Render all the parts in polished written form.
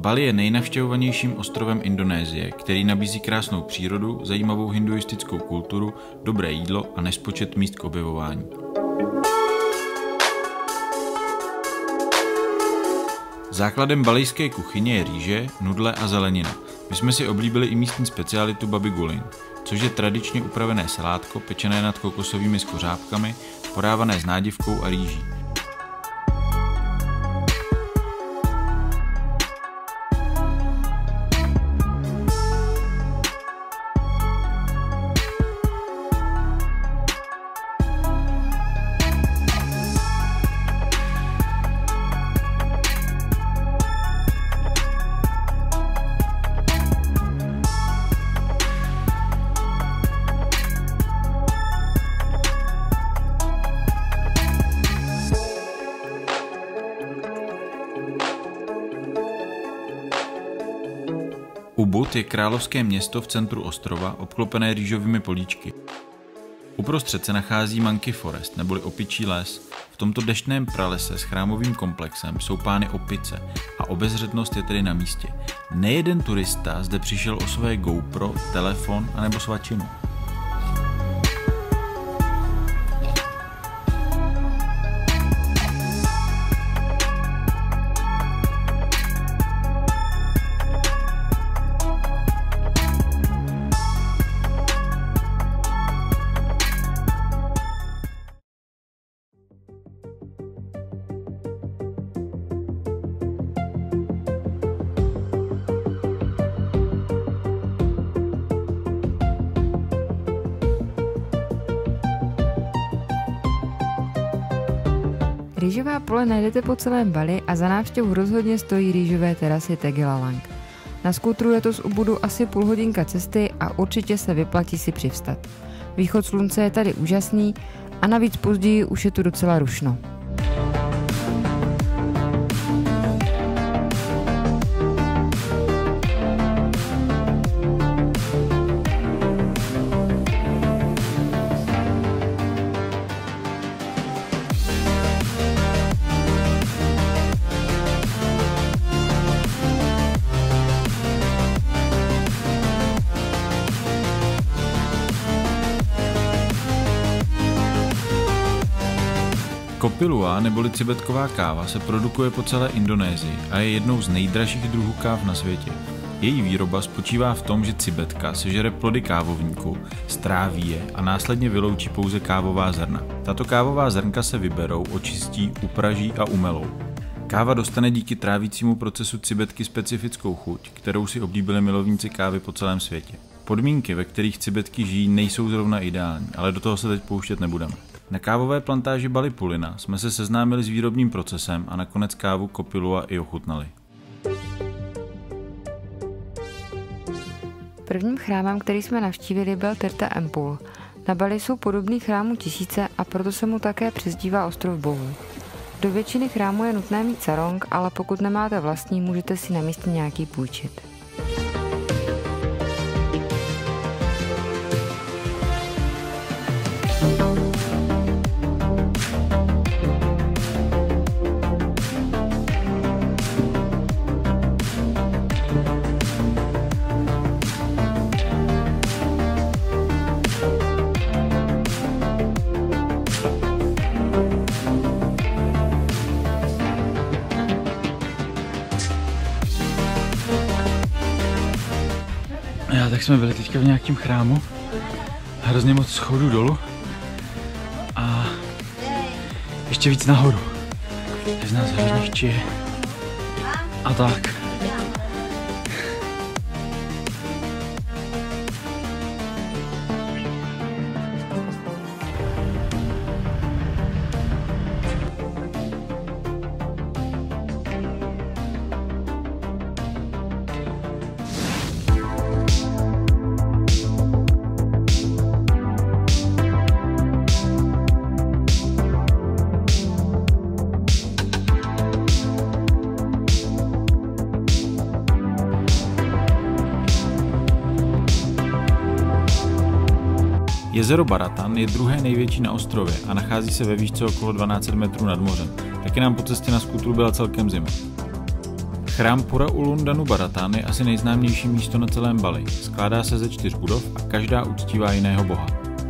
Bali je nejnavštěvovanějším ostrovem Indonésie, který nabízí krásnou přírodu, zajímavou hinduistickou kulturu, dobré jídlo a nespočet míst k objevování. Základem balijské kuchyně je rýže, nudle a zelenina. My jsme si oblíbili i místní specialitu babi guling, což je tradičně upravené salátko pečené nad kokosovými skořápkami, podávané s nádivkou a rýží. Ubud je královské město v centru ostrova, obklopené rýžovými políčky. Uprostřed se nachází Monkey Forest, neboli opičí les. V tomto deštném pralese s chrámovým komplexem jsou pány opice a obezřetnost je tedy na místě. Nejeden turista zde přišel o své GoPro, telefon anebo svačinu. Rýžová pole najdete po celém Bali a za návštěvu rozhodně stojí rýžové terasy Tegilalang. Na skútru je to z Ubudu asi půl hodinka cesty a určitě se vyplatí si přivstat. Východ slunce je tady úžasný a navíc později už je tu docela rušno. Kopi Luwak neboli cibetková káva se produkuje po celé Indonésii a je jednou z nejdražších druhů káv na světě. Její výroba spočívá v tom, že cibetka sežere plody kávovníku, stráví je a následně vyloučí pouze kávová zrna. Tato kávová zrnka se vyberou, očistí, upraží a umelou. Káva dostane díky trávícímu procesu cibetky specifickou chuť, kterou si oblíbili milovníci kávy po celém světě. Podmínky, ve kterých cibetky žijí, nejsou zrovna ideální, ale do toho se teď pouštět nebudeme. Na kávové plantáži Bali Pulina jsme se seznámili s výrobním procesem a nakonec kávu Kopi Luwak i ochutnali. Prvním chrámem, který jsme navštívili, byl Tirta Empul. Na Bali jsou podobných chrámů tisíce a proto se mu také přezdívá ostrov bohů. Do většiny chrámů je nutné mít sarong, ale pokud nemáte vlastní, můžete si na místě nějaký půjčit. Tak jsme byli teďka v nějakém chrámu, hrozně moc schodů dolů a ještě víc nahoru. Je z nás hrozně chčije a tak. Jezero Baratan je druhé největší na ostrově a nachází se ve výšce okolo 1200 metrů nad mořem. Taky nám po cestě na skútru byla celkem zima. Chrám Pura Ulunh Danu Bharatán je asi nejznámější místo na celém Bali. Skládá se ze 4 budov a každá uctívá jiného boha.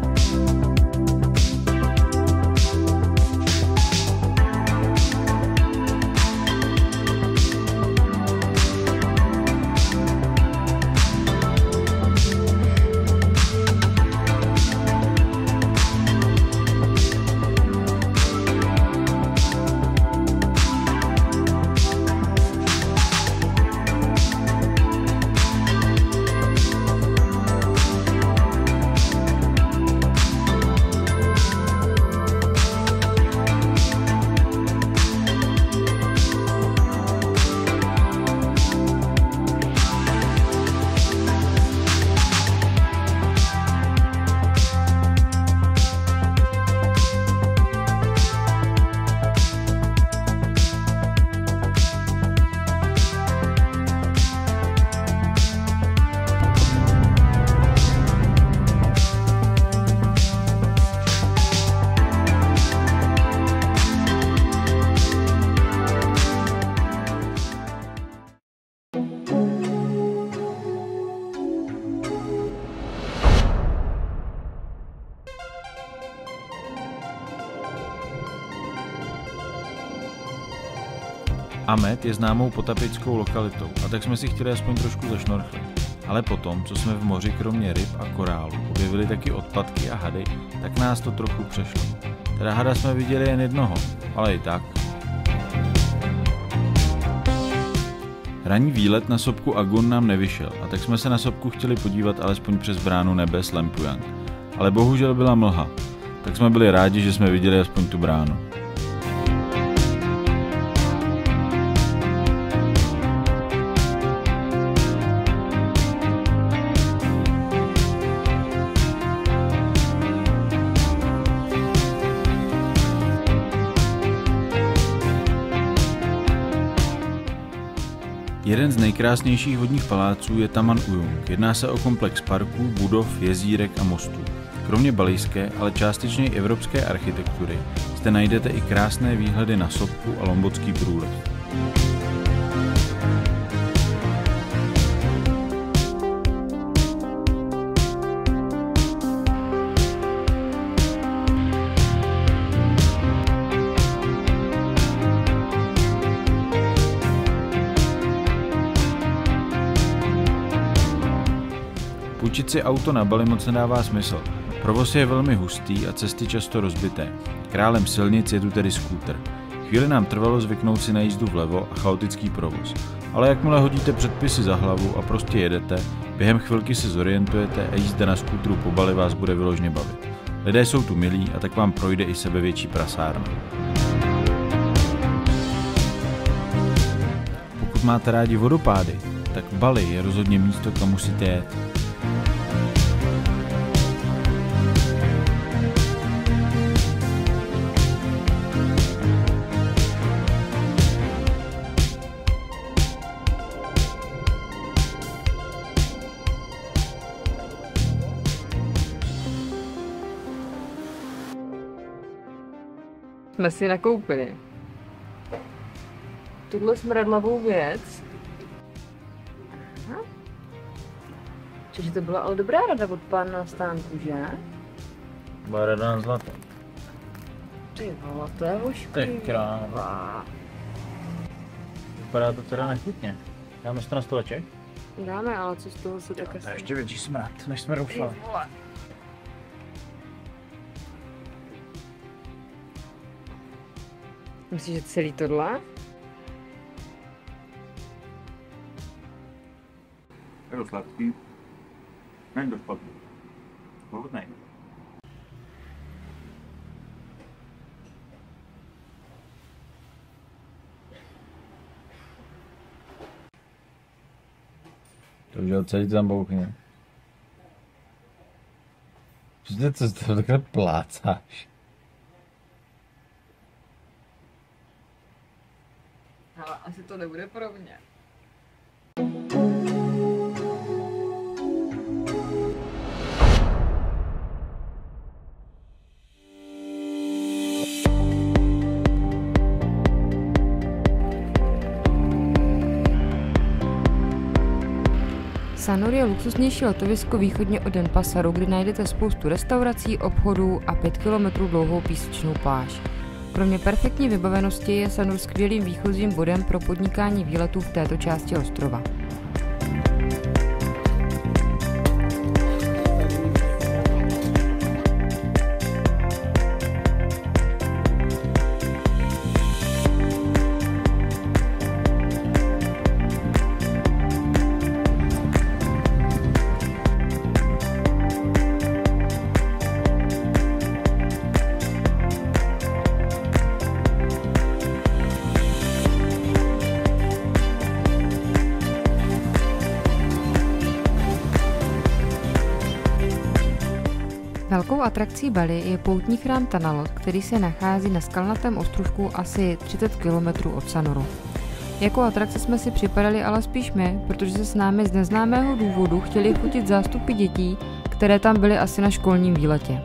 Amet je známou potapickou lokalitou a tak jsme si chtěli aspoň trošku zašnorchlit. Ale potom, co jsme v moři kromě ryb a korálu objevili taky odpadky a hady, tak nás to trochu přešlo. Teda hada jsme viděli jen jednoho, ale i tak. Ranní výlet na sopku Agun nám nevyšel a tak jsme se na sopku chtěli podívat alespoň přes bránu nebes Lempuyang. Ale bohužel byla mlha, tak jsme byli rádi, že jsme viděli aspoň tu bránu. Jeden z nejkrásnějších vodních paláců je Taman Uyung. Jedná se o komplex parků, budov, jezírek a mostů. Kromě balijské, ale částečně i evropské architektury zde najdete i krásné výhledy na sopku a Lombokský průliv. Půjčit si auto na Bali moc nedává smysl. Provoz je velmi hustý a cesty často rozbité. Králem silnic je tu tedy skútr. Chvíli nám trvalo zvyknout si na jízdu vlevo a chaotický provoz. Ale jakmile hodíte předpisy za hlavu a prostě jedete, během chvilky se zorientujete a jízda na skútru po Bali vás bude vyložně bavit. Lidé jsou tu milí a tak vám projde i sebevětší prasárna. Pokud máte rádi vodopády, tak Bali je rozhodně místo, kam musíte jet. Jsme si nakoupili tuhle smradlavou věc. Aha. Čiže to byla ale dobrá rada od pána stánku, že? Byla rada na zlaté. Ty vole, to je hošklivý. To je kráva. Vypadá to teda nechutně. Dáme si to na stoleček? Dáme, ale co z toho se tak asi... To je ještě větší smrad, než jsme doufali. Myslíš, že celý tohle? Je to sladký. Není to špatný. Pohodnej. To už celý to tam bouchne. Co to takhle plácáš? Ale asi to nebude pro mě. Sanur je luxusnější letovisko východně od Denpasaru, kde najdete spoustu restaurací, obchodů a 5 km dlouhou písečnou pláž. Kromě perfektní vybavenosti je Sanur skvělým výchozím bodem pro podnikání výletů v této části ostrova. Velkou atrakcí Bali je poutní chrám Tanalot, který se nachází na skalnatém ostrovku asi 30 km od Sanuru. Jako atrakce jsme si připadali ale spíš my, protože se s námi z neznámého důvodu chtěli fotit zástupy dětí, které tam byly asi na školním výletě.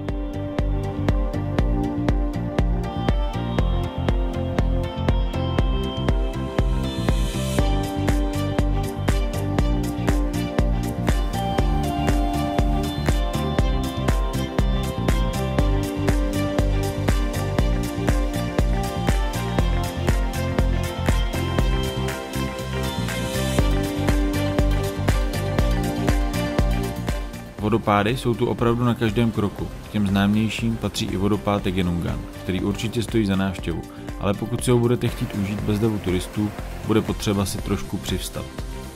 Vodopády jsou tu opravdu na každém kroku. K těm známějším patří i vodopád Tegenungan, který určitě stojí za návštěvu, ale pokud si ho budete chtít užít bez davu turistů, bude potřeba si trošku přivstat.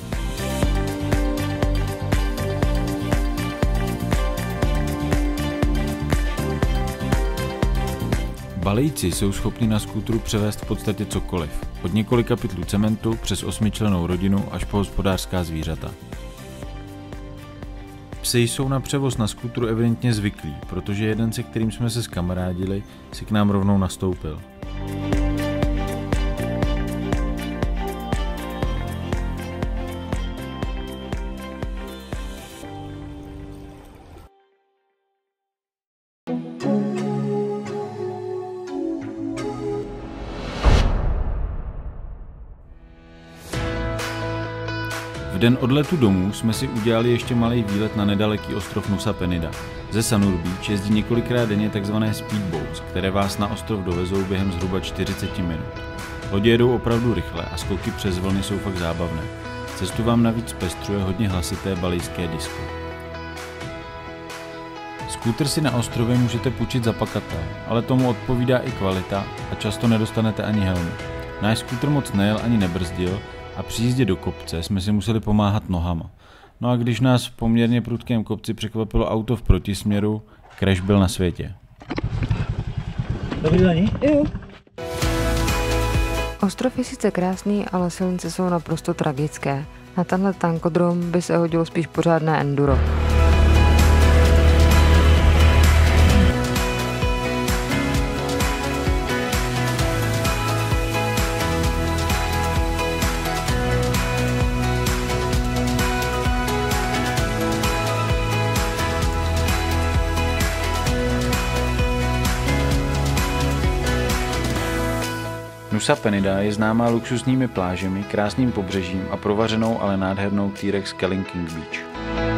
Balijci jsou schopni na skútru převést v podstatě cokoliv, od několika pytlů cementu přes 8člennou rodinu až po hospodářská zvířata. Psi jsou na převoz na skútru evidentně zvyklí, protože jeden, se kterým jsme se skamarádili, si k nám rovnou nastoupil. V den odletu domů jsme si udělali ještě malý výlet na nedaleký ostrov Nusa Penida. Ze Sanur Beach jezdí několikrát denně tzv. Speedboats, které vás na ostrov dovezou během zhruba 40 minut. Lodě jedou opravdu rychle a skoky přes vlny jsou fakt zábavné. Cestu vám navíc pestruje hodně hlasité balijské disco. Skútr si na ostrově můžete půjčit za pakatel, ale tomu odpovídá i kvalita a často nedostanete ani helmu. Náš skútr moc nejel ani nebrzdil, a při jízdě do kopce jsme si museli pomáhat nohama. No a když nás v poměrně prudkém kopci překvapilo auto v protisměru, crash byl na světě. Dobrý den. Jo. Ostrov je sice krásný, ale silnice jsou naprosto tragické. Na tenhle tankodrom by se hodilo spíš pořádné enduro. Nusa Penida je známá luxusními plážemi, krásným pobřežím a provařenou, ale nádhernou T-Rex Kalinking Beach.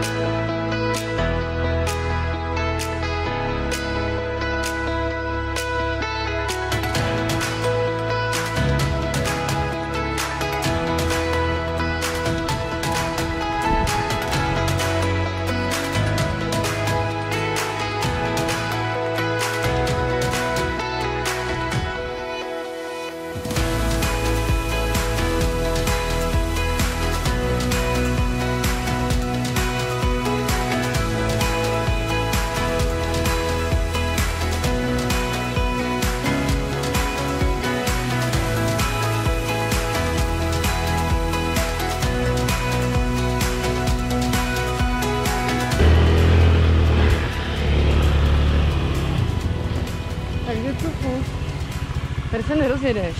Tady se nerozjedeš.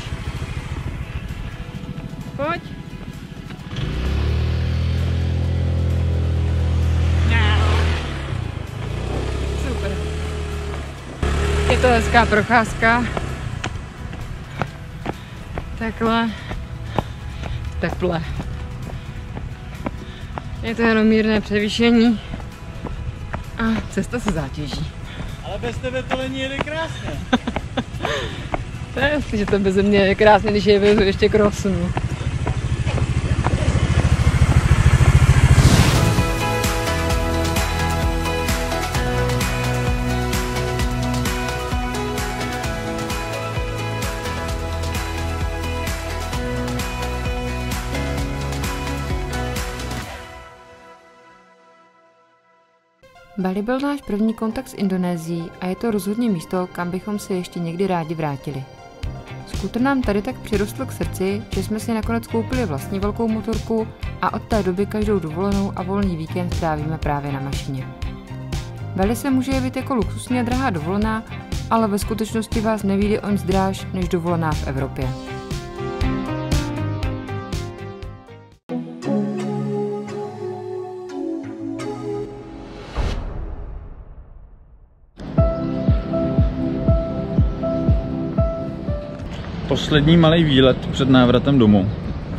Pojď. Super. Je to hezká procházka. Takhle. Teple. Je to jenom mírné převýšení a cesta se zátěží. Ale bez tebe to není jede krásně. To je jasný, že to bez mě je krásně, když je vezu ještě krosnu. Bali byl náš první kontakt s Indonésií a je to rozhodně místo, kam bychom se ještě někdy rádi vrátili. Skútr nám tady tak přirostl k srdci, že jsme si nakonec koupili vlastní velkou motorku a od té doby každou dovolenou a volný víkend trávíme právě na mašině. Bali se může jevit jako luxusní a drahá dovolená, ale ve skutečnosti vás nevyjde o nic dráž než dovolená v Evropě. Poslední malý výlet před návratem domů.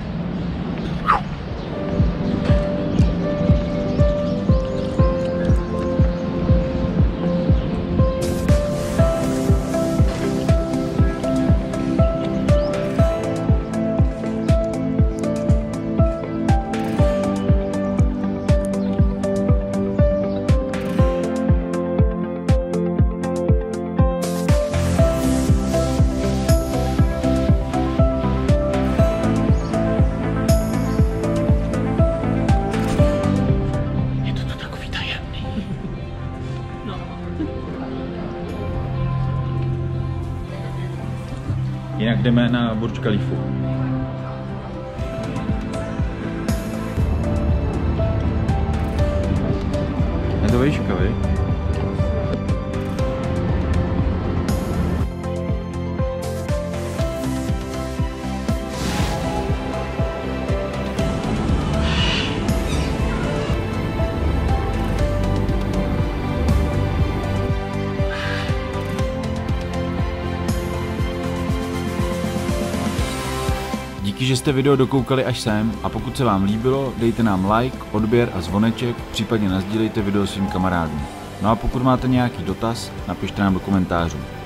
Jinak jdeme na Burj Khalifu. Je to výška, viď? Díky, že jste video dokoukali až sem a pokud se vám líbilo, dejte nám like, odběr a zvoneček, případně nasdílejte video svým kamarádům. No a pokud máte nějaký dotaz, napište nám do komentářů.